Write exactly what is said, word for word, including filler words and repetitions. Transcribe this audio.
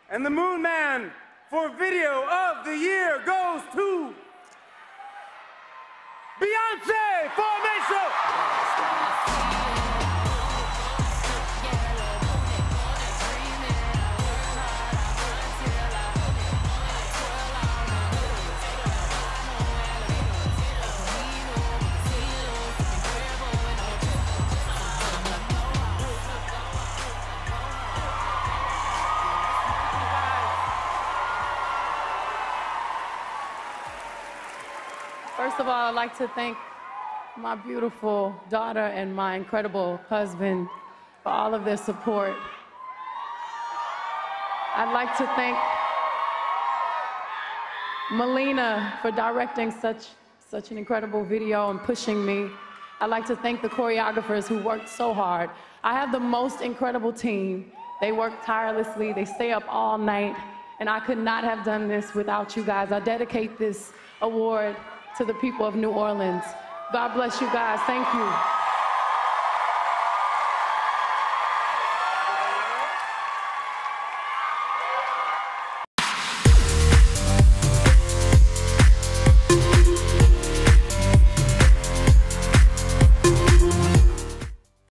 And the Moon Man for Video of the Year goes to Beyonce Formation! First of all, I'd like to thank my beautiful daughter and my incredible husband for all of their support. I'd like to thank Melina for directing such, such an incredible video and pushing me. I'd like to thank the choreographers who worked so hard. I have the most incredible team. They work tirelessly, they stay up all night, and I could not have done this without you guys. I dedicate this award to the people of New Orleans. God bless you guys. Thank you.